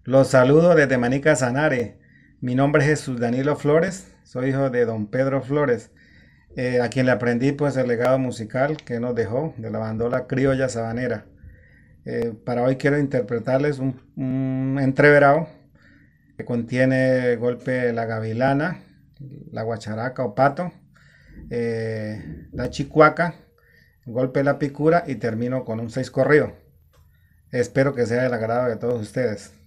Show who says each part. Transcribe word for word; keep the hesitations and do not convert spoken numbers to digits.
Speaker 1: Los saludo desde Manica Sanare. Mi nombre es Jesús Danilo Flores, soy hijo de don Pedro Flores, eh, a quien le aprendí pues el legado musical que nos dejó de la bandola criolla sabanera. Eh, para hoy quiero interpretarles un, un entreverado que contiene golpe la gavilana, la guacharaca o pato, eh, la chicuaca, golpe la picura y termino con un seis corrido. Espero que sea del agrado de todos ustedes.